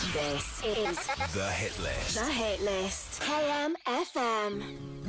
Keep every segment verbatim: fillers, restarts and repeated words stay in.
This is The Hit List. The Hit List. K M F M.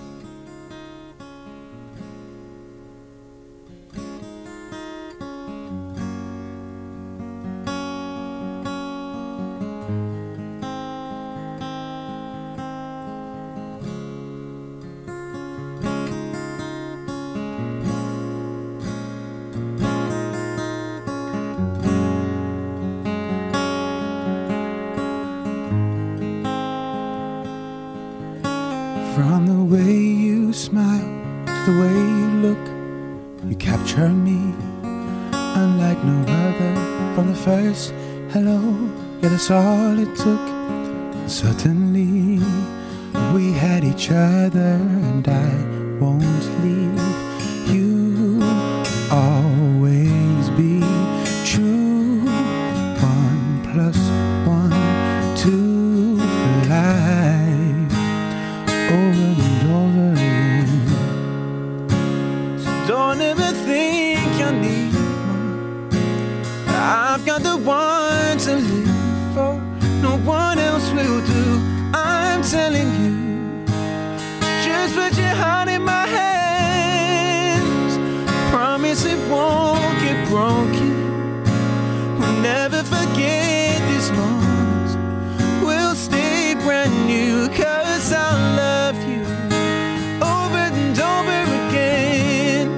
From the way you smile to the way you look, you capture me unlike no other. From the first hello, yeah, that's all it took. Certainly we had each other, and I won't leave you. Always be true. One plus one, two for life. Over and over again. So don't ever think I need more. I've got the one to live for. No one else will do. I'm telling you. Just put your heart in my hands. Promise it won't get broken. We'll never forget this moment. We'll stay brand new, 'cause I love you over and over again.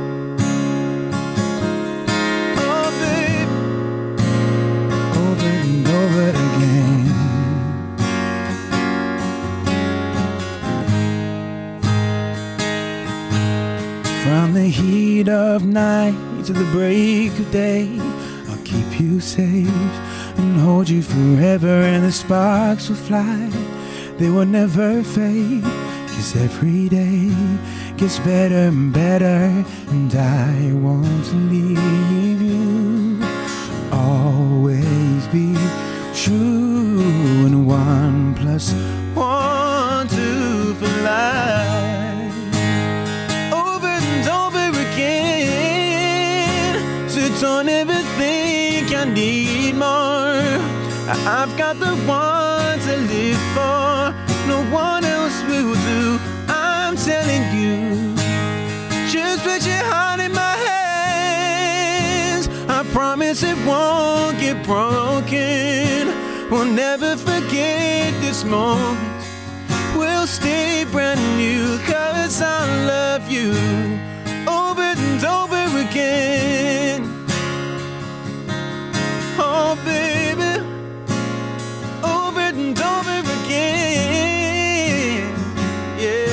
Oh, babe, over and over again. From the heat of night to the break of day, I'll keep you safe and hold you forever, and the sparks will fly. They will never fade, 'cause every day gets better and better, and I won't leave you. Always be true, and one plus one, two for life. Over and over again. So don't ever think I need more. I've got the one to live for. No one else will do. I'm telling you. Just put your heart in my hands. I promise it won't get broken. We'll never forget this moment. We'll stay brand new, 'cause I love you over and over again. Oh, baby, over and over again, yeah.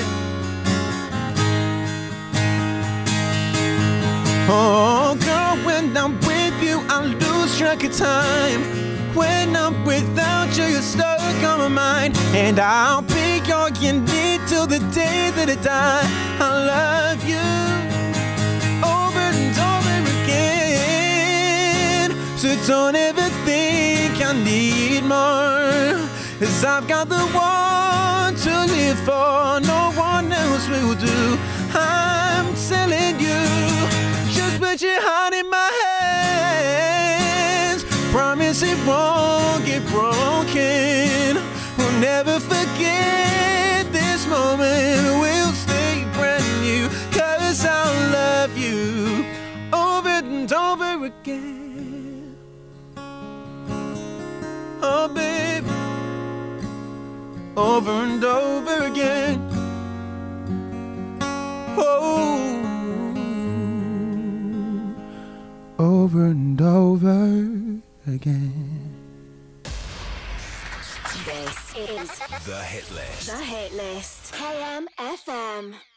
Oh, girl, when I'm with you, I lose track of time. When I'm without you, you're stuck on my mind. And I'll be your unit till the day that I die. I love you over and over again. So don't ever think I need more, 'cause I've got the one to live for. No one else will do. I'm telling you. Just put your heart in my hands. Promise it won't get broken. We'll never forget this moment. We'll stay brand new, 'cause I love you over and over again. Oh, baby, over and over again. Oh, over and over again. This is The Hit List. The Hit List. K M F M.